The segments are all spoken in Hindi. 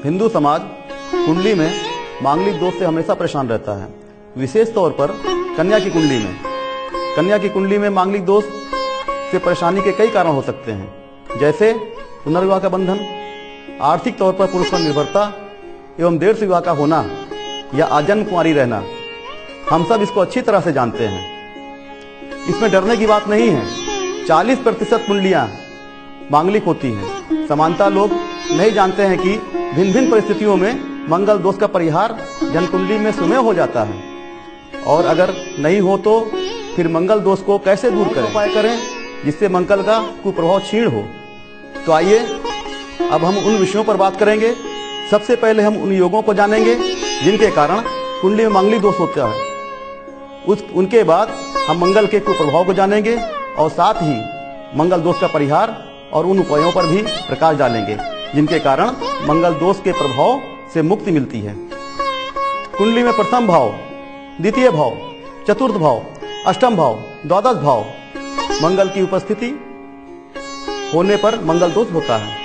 हिंदू समाज कुंडली में मांगलिक दोष से हमेशा परेशान रहता है। विशेष तौर पर कन्या की कुंडली में मांगलिक दोष से परेशानी के कई कारण हो सकते हैं, जैसे पुनर्विवाह का बंधन, आर्थिक तौर पर पुरुष पर निर्भरता एवं देर से विवाह का होना या आजन्म कुंवारी रहना। हम सब इसको अच्छी तरह से जानते हैं। इसमें डरने की बात नहीं है। 40% कुंडलियां मांगलिक होती हैं। समानता लोग नहीं जानते हैं कि भिन्न भिन्न परिस्थितियों में मंगल दोष का परिहार जन्मकुंडली में स्वयं हो जाता है, और अगर नहीं हो तो फिर मंगल दोष को कैसे दूर करें, उपाय करें जिससे मंगल का कुप्रभाव क्षीण हो। तो आइए अब हम उन विषयों पर बात करेंगे। सबसे पहले हम उन योगों को जानेंगे जिनके कारण कुंडली में मांगलिक दोष होता है। उनके बाद हम मंगल के कुप्रभाव को जानेंगे और साथ ही मंगल दोष का परिहार और उन उपायों पर भी प्रकाश डालेंगे जिनके कारण मंगल दोष के प्रभाव से मुक्ति मिलती है। कुंडली में प्रथम भाव, द्वितीय भाव, चतुर्थ भाव, अष्टम भाव, द्वादश भाव मंगल की उपस्थिति होने पर मंगल दोष होता है।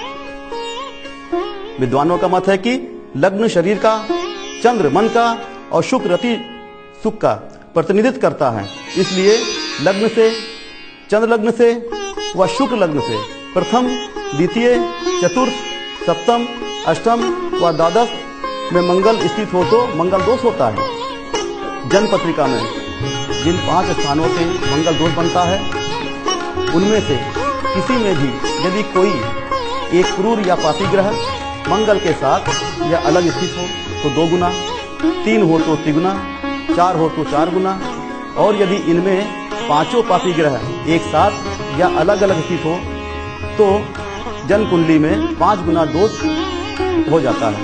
विद्वानों का मत है कि लग्न शरीर का, चंद्र मन का और शुक्र रति सुख का प्रतिनिधित्व करता है। इसलिए लग्न से, चंद्र लग्न से व शुक्र लग्न से प्रथम, द्वितीय, चतुर्थ, सप्तम, अष्टम व द्वादश में मंगल स्थित हो तो मंगल दोष होता है। जन्म पत्रिका में जिन 5 स्थानों से मंगल दोष बनता है उनमें से किसी में भी यदि कोई एक क्रूर या पापी ग्रह मंगल के साथ या अलग स्थित हो तो 2 गुना, 3 हो तो 3 गुना, 4 हो तो 4 गुना, और यदि इनमें 5 पापी ग्रह एक साथ या अलग अलग स्थित हो तो जन्म कुंडली में 5 गुना दोष हो जाता है।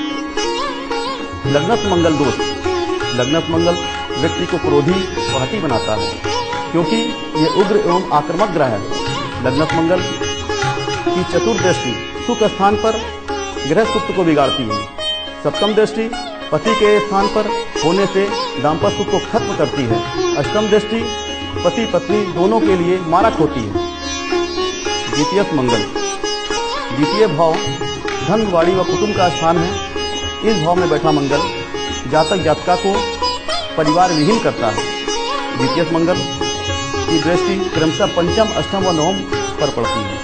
लग्नस्थ मंगल दोष। लग्नस्थ मंगल व्यक्ति को क्रोधी व हठी बनाता है क्योंकि यह उग्र एवं आक्रामक ग्रह है। लग्नस्थ मंगल की चतुर्थ दृष्टि सुख स्थान पर गृह सुख को बिगाड़ती है। सप्तम दृष्टि पति के स्थान पर होने से दाम्पत्य सुख को खत्म करती है। अष्टम दृष्टि पति पत्नी दोनों के लिए मारक होती है। द्वितीय मंगल। द्वितीय भाव धन, वाणी व कुटुंब का स्थान है। इस भाव में बैठा मंगल जातक जातिका को परिवार विहीन करता है। द्वितीय मंगल की दृष्टि क्रमशः पंचम, अष्टम व नवम पर पड़ती है।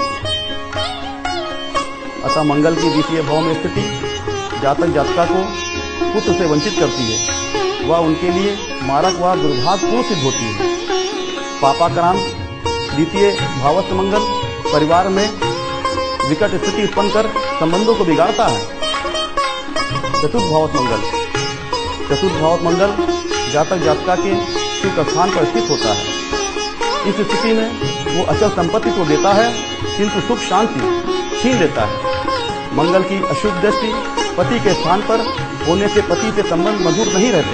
अतः मंगल की द्वितीय भाव में स्थिति जातक जातिका को पुत्र से वंचित करती है। वह उनके लिए मारक व दुर्भाग्यपूर्ण सिद्ध होती है। पापाक्रांत द्वितीय भावस्थ मंगल परिवार में विकट स्थिति उत्पन्न कर संबंधों को बिगाड़ता है। चतुर्थ भावत मंगल। चतुर्थ भावत मंगल जातक जातिका के सुख स्थान पर स्थित होता है। इस स्थिति में वो अचल संपत्ति तो देता है किंतु सुख शांति छीन लेता है। मंगल की अशुभ दृष्टि पति के स्थान पर होने से पति से संबंध मधुर नहीं रहते।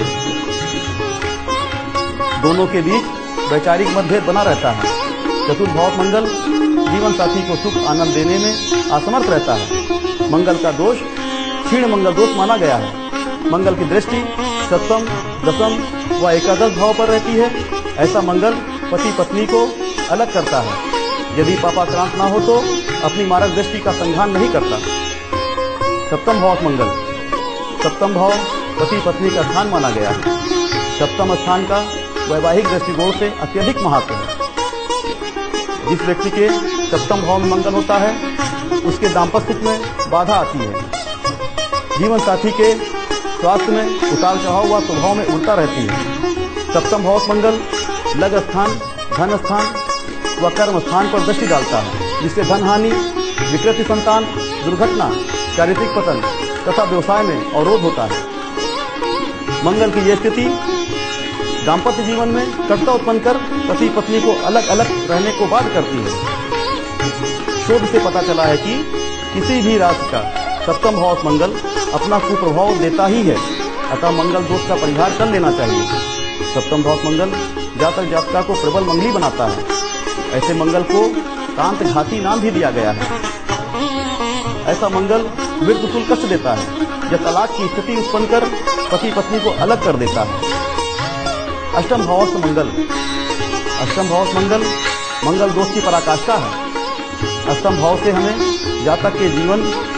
दोनों के बीच वैचारिक मतभेद बना रहता है। चतुर्थ भाव मंगल जीवन साथी को सुख आनंद देने में असमर्थ रहता है। मंगल का दोष क्षीण मंगल दोष माना गया है। मंगल की दृष्टि सप्तम, दसम व एकादश भाव पर रहती है। ऐसा मंगल पति पत्नी को अलग करता है। यदि पापाक्रांत ना हो तो अपनी मारक दृष्टि का संधान नहीं करता। सप्तम भाव मंगल। सप्तम भाव पति पत्नी का स्थान माना गया है। सप्तम स्थान का वैवाहिक दृष्टिकोण से अत्यधिक महत्व है। जिस व्यक्ति के सप्तम भाव में मंगल होता है उसके दाम्पत्य सुख में बाधा आती है। जीवन साथी के स्वास्थ्य में उतार चढ़ाव व स्वभाव में उड़ता रहती है। सप्तम भाव मंगल लग स्थान, धन स्थान व कर्म स्थान पर दृष्टि डालता है, जिससे धन हानि, विकृति संतान, दुर्घटना, चारित्रिक पतन तथा व्यवसाय में अवरोध होता है। मंगल की यह स्थिति दाम्पत्य जीवन में कटुता उत्पन्न कर पति पत्नी को अलग अलग रहने को बाध्य करती है। शोध से पता चला है कि किसी भी राशि का सप्तम भाव मंगल अपना कुप्रभाव देता ही है। अतः मंगल दोष का परिहार कर लेना चाहिए। सप्तम भाव मंगल जातक जातिका को प्रबल मंगली बनाता है। ऐसे मंगल को कांत घाती नाम भी दिया गया है। ऐसा मंगल मृत्यु तुल्य कष्ट देता है। यह तलाक की स्थिति उत्पन्न कर पति पत्नी को अलग कर देता है। अष्टम भावस्थ मंगल। अष्टम भावस्थ मंगल मंगल दोष की पराकाष्ठा है। अष्टम भाव से हमें जातक के जीवन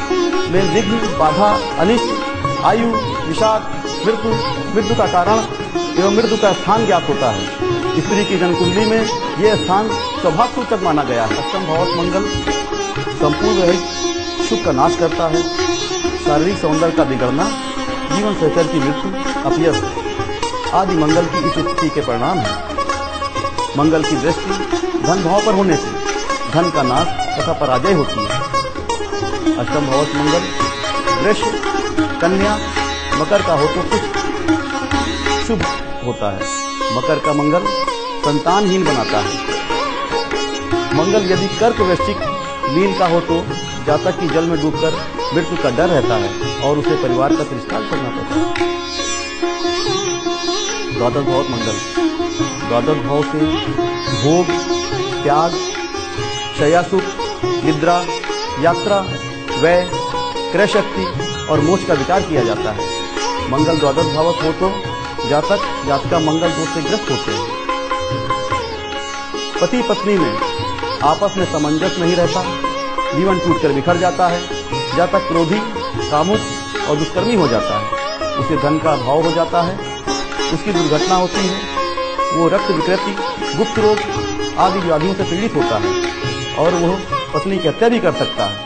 में विघ्न, बाधा, अनिष्ट, आयु, विषाद, मृत्यु का कारण एवं मृत्यु का स्थान ज्ञात होता है। स्त्री की जन्मकुंडली में यह स्थान स्वभाव सूचक माना गया है। अष्टम भाव मंगल संपूर्ण रहित सुख का नाश करता है। शारीरिक सौंदर्य का बिगड़ना, जीवन सहचर की मृत्यु, अपयश आदि मंगल की इस स्थिति के परिणाम है। मंगल की दृष्टि धन भाव पर होने से धन का नाश तथा पराजय होती है। अष्टम भाव मंगल वृष, कन्या, मकर का हो तो कुछ शुभ होता है। मकर का मंगल संतानहीन बनाता है। मंगल यदि कर्क, वृश्चिक, मीन का हो तो जातक की जल में डूबकर मृत्यु का डर रहता है और उसे परिवार का तिरस्कार करना पड़ता है। द्वादश भाव मंगल द्वादश भाव से भोग, त्याग, शय्यासुख, निद्रा, यात्रा, व्यय, क्रय शक्ति और मोक्ष का विचार किया जाता है। मंगल द्वादश भावक हो तो जातका मंगल दोष से ग्रस्त होते हैं। पति पत्नी में आपस में सामंजस्य नहीं रहता, जीवन टूटकर बिखर जाता है। जातक क्रोधी, कामुक और दुष्कर्मी हो जाता है। उसे धन का अभाव हो जाता है, उसकी दुर्घटना होती है, वो रक्त विकृति, गुप्त रोग आदि व्याधियों से पीड़ित होता है और वह पत्नी की हत्या भी कर सकता है।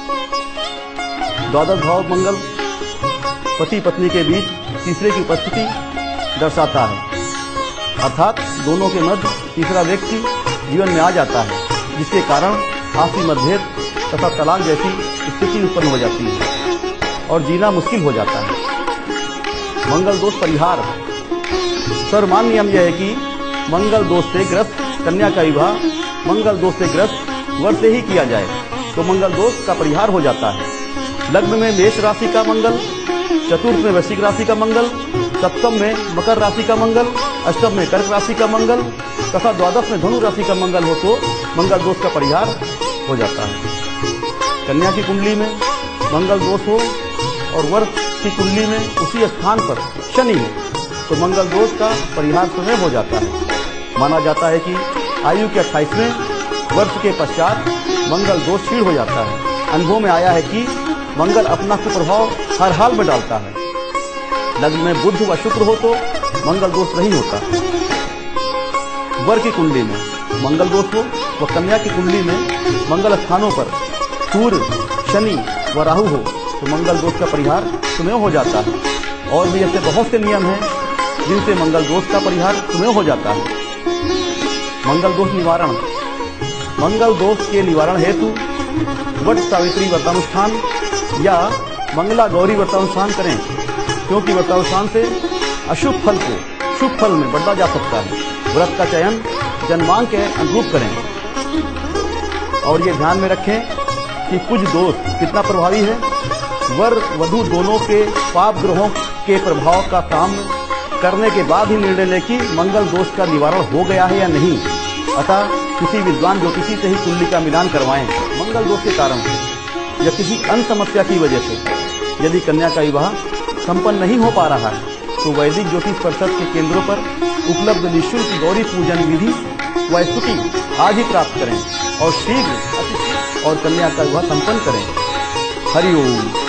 द्वादश भाव मंगल पति पत्नी के बीच तीसरे की उपस्थिति दर्शाता है, अर्थात दोनों के मध्य तीसरा व्यक्ति जीवन में आ जाता है, जिसके कारण आपसी मतभेद तथा तलाक जैसी स्थिति उत्पन्न हो जाती है और जीना मुश्किल हो जाता है। मंगल दोष परिहार सर्वमान्य नियम यह है कि मंगल दोष से ग्रस्त कन्या का विवाह मंगल दोष से ग्रस्त वर से ही किया जाए तो मंगल दोष का परिहार हो जाता है। लग्न में मेष राशि का मंगल, चतुर्थ में वृश्चिक राशि का मंगल, सप्तम में मकर राशि का मंगल, अष्टम में कर्क राशि का मंगल तथा द्वादश में धनु राशि का मंगल हो तो मंगल दोष का परिहार हो जाता है। कन्या की कुंडली में मंगल दोष हो और वर की कुंडली में उसी स्थान पर शनि हो तो मंगल दोष का परिहार स्वयं हो जाता है। माना जाता है कि आयु के 28वें वर्ष के पश्चात मंगल दोष क्षीण हो जाता है। अनुभव में आया है कि मंगल अपना कुप्रभाव हर हाल में डालता है। लग्न में बुध व शुक्र हो तो मंगल दोष नहीं होता। वर की कुंडली में मंगल दोष हो व कन्या की कुंडली में मंगल स्थानों पर सूर्य, शनि व राहु हो तो मंगल दोष का परिहार स्वयं हो जाता है। और भी ऐसे बहुत से नियम हैं जिनसे मंगल दोष का परिहार स्वयं हो जाता है। मंगल दोष निवारण मंगल दोष के निवारण हेतु वट सावित्री व्रतानुष्ठान या मंगला गौरी व्रतानुष्ठान करें, क्योंकि व्रतानुष्ठान से अशुभ फल को शुभ फल में बदला जा सकता है। व्रत का चयन जन्मांक के अनुरूप करें और ये ध्यान में रखें कि कुछ दोष कितना प्रभावी है। वर वधू दोनों के पाप ग्रहों के प्रभाव का सामना करने के बाद ही निर्णय लें कि मंगल दोष का निवारण हो गया है या नहीं। अतः किसी विद्वान ज्योतिषी से ही कुंडली का मिलान करवाएं। मंगल दोष के कारण से या किसी अन्य समस्या की वजह से यदि कन्या का विवाह संपन्न नहीं हो पा रहा है तो वैदिक ज्योतिष परिषद के केंद्रों पर उपलब्ध निःशुल्क गौरी पूजन विधि व स्तुति आज ही प्राप्त करें और शीघ्र और कन्या का विवाह संपन्न करें। हरि ओम।